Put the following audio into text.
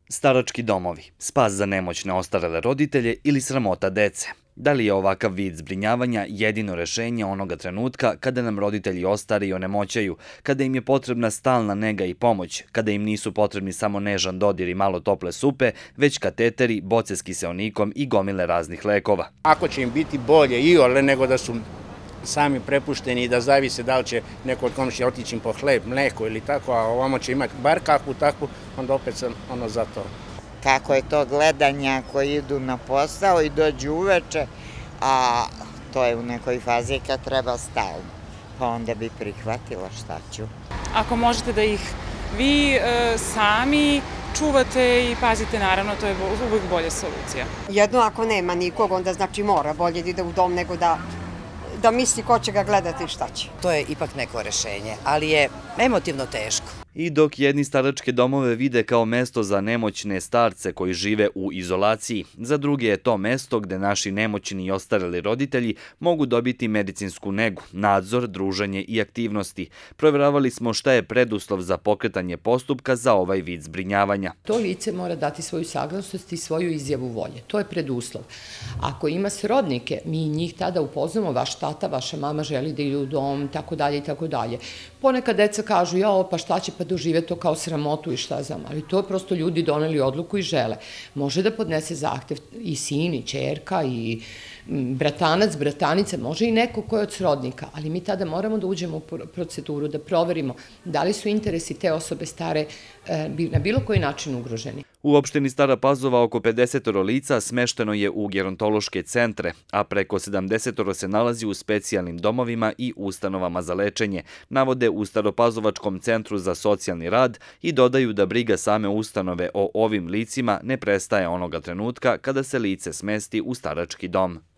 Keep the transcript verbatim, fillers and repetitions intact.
Starački domovi, spas za nemoćne ostarele roditelje ili sramota dece. Da li je ovakav vid zbrinjavanja jedino rešenje onoga trenutka kada nam roditelji ostari i onemoćaju, kada im je potrebna stalna nega i pomoć, kada im nisu potrebni samo nežan dodir i malo tople supe, već kateteri, boce s kiseonikom i gomile raznih lekova? Ako će im biti bolje i ole nego da su sami prepušteni i da zavise da li će neko od komšija otići im po hleb, mleko ili tako, a ovamo će imati bar kakvu takvu, onda opet sam ono za to. Kako je to gledanja koji idu na posao i dođu uveče, a to je u nekoj fazi kad treba stalno, pa onda bi prihvatila šta ću. Ako možete da ih vi e, sami čuvate i pazite, naravno, to je uvijek bolja solucija. Jedno ako nema nikog, onda znači mora bolje da ide u dom nego da da misli ko će ga gledati i šta će. To je ipak neko rešenje, ali je emotivno teško. I dok jedni staračke domove vide kao mesto za nemoćne starce koji žive u izolaciji, za druge je to mesto gde naši nemoćni i ostareli roditelji mogu dobiti medicinsku negu, nadzor, druženje i aktivnosti. Proveravali smo šta je preduslov za pokretanje postupka za ovaj vid zbrinjavanja. To lice mora dati svoju saglasnost i svoju izjavu volje. To je preduslov. Ako ima srodnike, mi njih tada upoznamo, vaš tata, vaša mama želi da idu u dom, tako dalje i tako dalje. Ponekad deca kažu, jao, pa šta će pa dožive to kao sramotu i šta znam, ali to je prosto ljudi doneli odluku i žele. Može da podnese zahtev i sin, i ćerka, i bratanac, bratanica, može i neko ko je od srodnika, ali mi tada moramo da uđemo u proceduru, da proverimo da li su interesi te osobe stare na bilo koji način ugroženi. U opštini Stara Pazova oko pedeset lica smešteno je u gerontološke centre, a preko sedamdeset se nalazi u specijalnim domovima i ustanovama za lečenje, navode u Staropazovačkom centru za socijalni rad i dodaju da briga same ustanove o ovim licima ne prestaje onoga trenutka kada se lice smesti u starački dom.